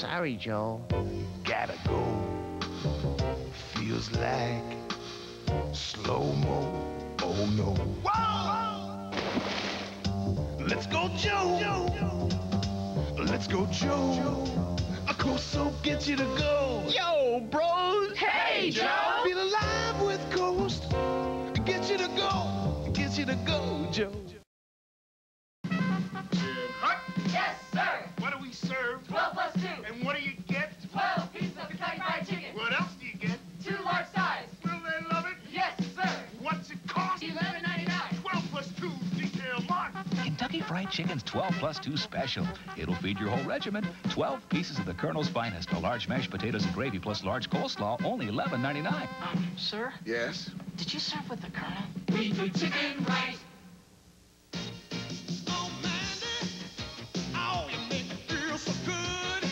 Sorry, Joe. Gotta go. Feels like slow-mo. Oh, no. Whoa! Let's go, Joe. Let's go, Joe. A cold soap gets you to go. Yo, bros. Hey, Joe. Feel alive with Ghost. Gets you to go. Gets you to go, Joe. Hut? Yes, sir. What do we serve? 12 plus 2. And what do you get? 12 pieces of Kentucky Fried Chicken. What else do you get? 2 large size. Will they love it? Yes, sir. What's it cost? $11.99. 12 plus 2 detail mark. Kentucky Fried Chicken's 12 plus 2 special. It'll feed your whole regiment. 12 pieces of the Colonel's finest. A large mashed potatoes and gravy plus large coleslaw, only $11.99. Sir? Yes? Did you serve with the Colonel? We do chicken right. Oh, Mandy, oh, you make me feel so good.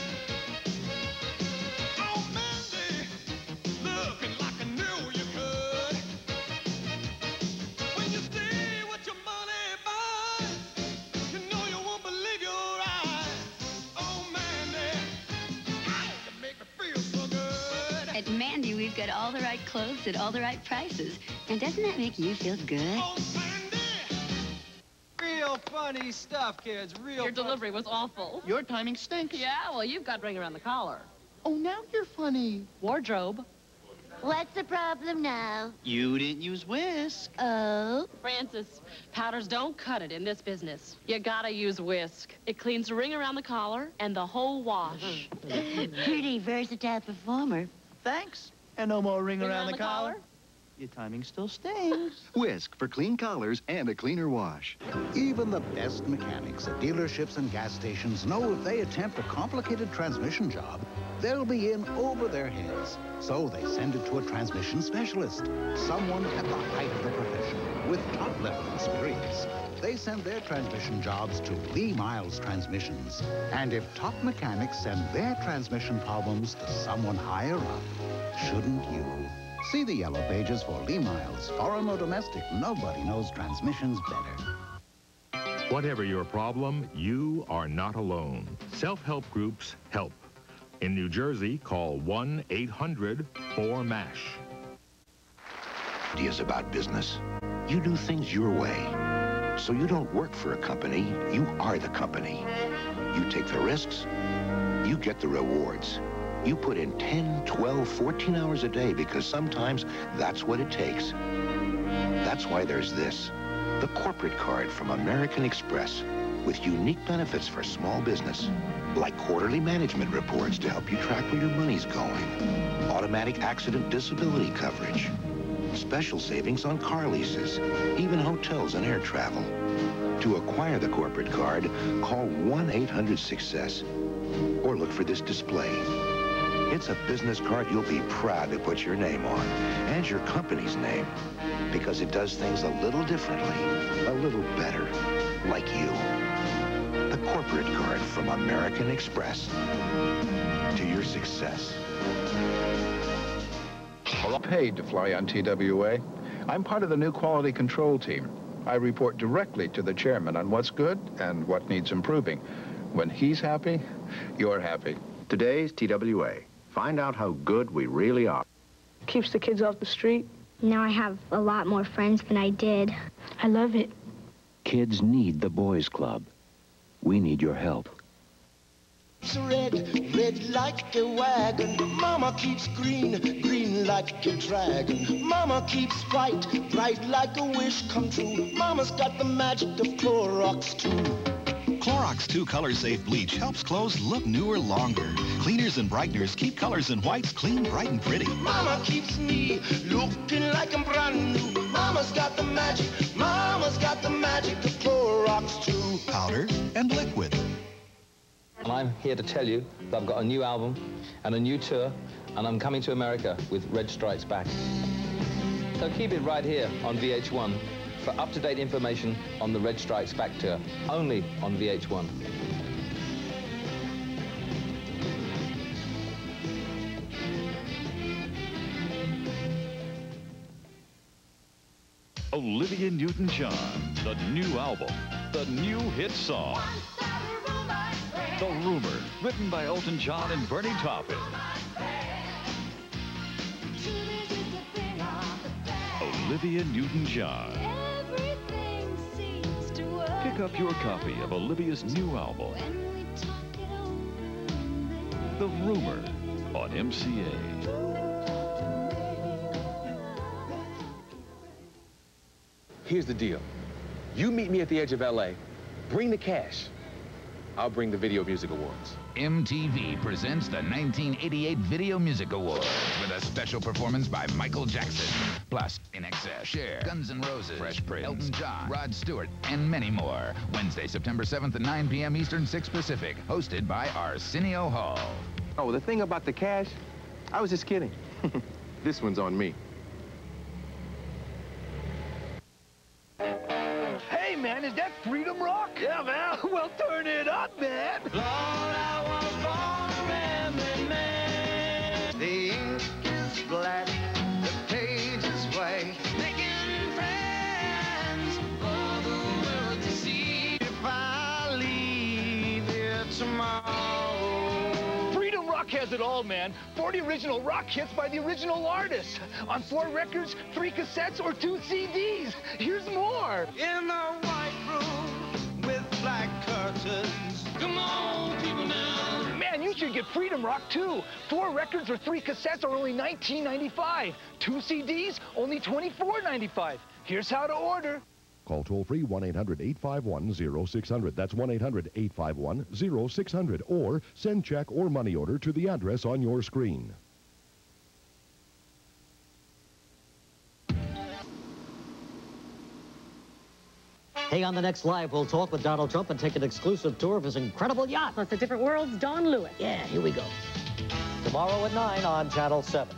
Oh, Mandy, looking like I knew you could. When you see what your money buys, you know you won't believe your eyes. Oh, Mandy, oh, you make me feel so good. At Mandy, we've got all the right clothes at all the right prices. And doesn't that make you feel good? Oh, Mandy. Real funny stuff, kids. Your delivery was awful. Your timing stinks. Yeah, well, you've got ring around the collar. Oh, now you're funny. Wardrobe. What's the problem now? You didn't use whisk. Oh? Francis, powders don't cut it in this business. You gotta use whisk. It cleans the ring around the collar and the whole wash. Pretty versatile performer. Thanks. And no more ring around the collar. Your timing still stings. Whisk for clean collars and a cleaner wash. Even the best mechanics at dealerships and gas stations know if they attempt a complicated transmission job, they'll be in over their heads. So they send it to a transmission specialist, someone at the height of the profession with top-level experience. They send their transmission jobs to Lee Miles Transmissions. And if top mechanics send their transmission problems to someone higher up, shouldn't you? See the yellow pages for Lee Miles. Foreign or domestic, nobody knows transmissions better. Whatever your problem, you are not alone. Self-help groups help. In New Jersey, call 1-800-4MASH. Ideas about business. You do things your way. So you don't work for a company, you are the company. You take the risks, you get the rewards. You put in 10, 12, 14 hours a day because sometimes that's what it takes. That's why there's this, the corporate card from American Express with unique benefits for small business, like quarterly management reports to help you track where your money's going, automatic accident disability coverage, special savings on car leases, even hotels and air travel. To acquire the corporate card, call 1-800-SUCCESS or look for this display. It's a business card you'll be proud to put your name on, and your company's name, because it does things a little differently, a little better, like you. The corporate card from American Express. To your success. Well, I'm paid to fly on TWA. I'm part of the new quality control team. I report directly to the chairman on what's good and what needs improving. When he's happy, you're happy. Today's TWA. Find out how good we really are. Keeps the kids off the street. Now I have a lot more friends than I did. I love it. Kids need the boys' club. We need your help. It's red, red like a wagon. Mama keeps green, green like a dragon. Mama keeps bright, bright like a wish come true. Mama's got the magic of Clorox too. Clorox 2 Color Safe Bleach helps clothes look newer longer. Cleaners and brighteners keep colors and whites clean, bright, and pretty. Mama keeps me looking like I'm brand new. Mama's got the magic. Mama's got the magic of Clorox 2. Powder and liquid. And I'm here to tell you that I've got a new album and a new tour, and I'm coming to America with Red Strikes Back. So keep it right here on VH1 for up-to-date information on the Red Strikes Back tour, only on VH1. Olivia Newton-John, the new album, the new hit song. The Rumor, written by Elton John and Bernie Taupin. Olivia Newton-John. Pick up your copy of Olivia's new album, The Rumor, on MCA. Here's the deal. You meet me at the edge of L.A., bring the cash. I'll bring the Video Music Awards. MTV presents the 1988 Video Music Awards with a special performance by Michael Jackson. Plus, In Excess, Cher, Guns N' Roses, Fresh Prince, Elton John, Rod Stewart, and many more. Wednesday, September 7th at 9 p.m. Eastern, 6 Pacific. Hosted by Arsenio Hall. Oh, the thing about the cash, I was just kidding. This one's on me. Hey, man, is that Freedom Rock? Yeah, man. Well, turn it up, man. Lord, I was born a rambling man. The ink is black, the page is white. Making friends for the world to see. If I leave here tomorrow. Freedom Rock has it all, man. 40 original rock hits by the original artists. On 4 records, 3 cassettes, or 2 CDs. Here's more. In the white room with black curtains. Come on, people now. Man, you should get Freedom Rock, too. 4 records or 3 cassettes are only $19.95. 2 CDs, only $24.95. Here's how to order. Call toll-free 1-800-851-0600. That's 1-800-851-0600. Or send check or money order to the address on your screen. Hey, on the next Live, we'll talk with Donald Trump and take an exclusive tour of his incredible yacht. Plus, a different world's Don Lewis. Yeah, here we go. Tomorrow at 9 on Channel 7.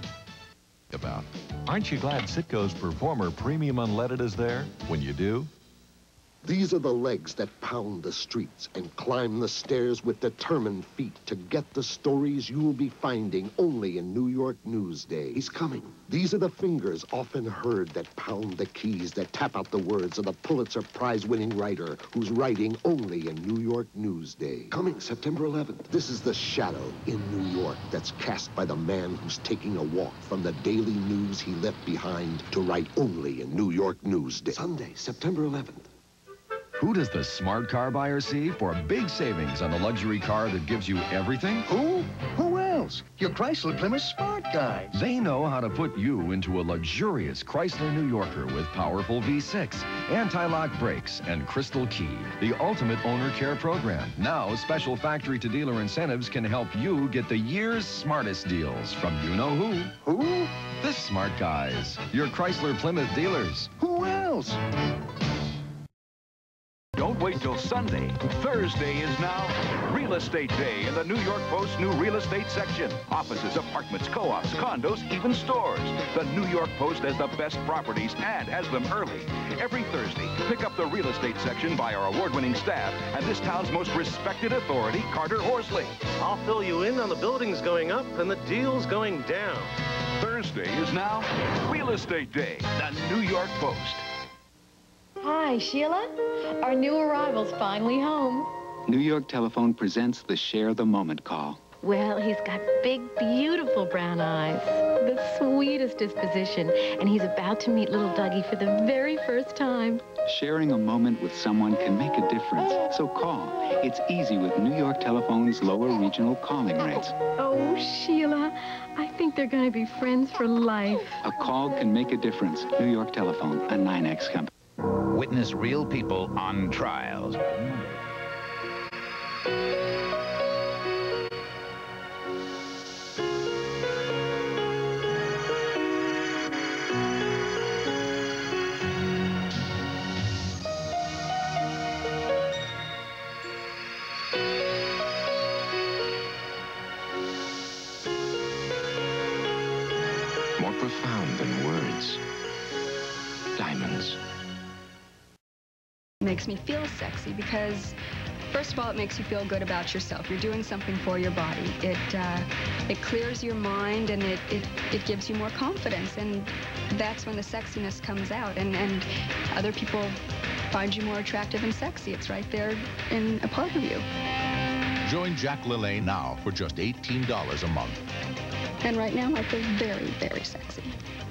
Aren't you glad Citgo's Performer Premium Unleaded is there when you do? These are the legs that pound the streets and climb the stairs with determined feet to get the stories you'll be finding only in New York Newsday. He's coming. These are the fingers often heard that pound the keys, that tap out the words of the Pulitzer Prize-winning writer who's writing only in New York Newsday. Coming September 11th. This is the shadow in New York that's cast by the man who's taking a walk from the daily news he left behind to write only in New York Newsday. Sunday, September 11th. Who does the smart car buyer see for big savings on the luxury car that gives you everything? Who? Who else? Your Chrysler Plymouth Smart Guys. They know how to put you into a luxurious Chrysler New Yorker with powerful V6, anti-lock brakes, and Crystal Key, the ultimate owner care program. Now, special factory-to-dealer incentives can help you get the year's smartest deals from you-know-who. Who? The Smart Guys, your Chrysler Plymouth dealers. Who else? Don't wait till Sunday. Thursday is now Real Estate Day in the New York Post new real estate section. Offices, apartments, co-ops, condos, even stores. The New York Post has the best properties and has them early. Every Thursday, pick up the real estate section by our award-winning staff and this town's most respected authority, Carter Horsley. I'll fill you in on the buildings going up and the deals going down. Thursday is now Real Estate Day, the New York Post. Hi, Sheila. Our new arrival's finally home. New York Telephone presents the Share the Moment call. Well, he's got big, beautiful brown eyes, the sweetest disposition, and he's about to meet little Dougie for the very first time. Sharing a moment with someone can make a difference, so call. It's easy with New York Telephone's lower regional calling rates. Oh, Sheila, I think they're going to be friends for life. A call can make a difference. New York Telephone, a 9X company. Witness real people on trial. More profound than words. Diamonds. Makes me feel sexy because, first of all, it makes you feel good about yourself. You're doing something for your body. It clears your mind and it gives you more confidence, and that's when the sexiness comes out, and other people find you more attractive and sexy. It's right there in a part of you. Join Jack LaLanne now for just $18 a month. And right now, I feel very, very sexy.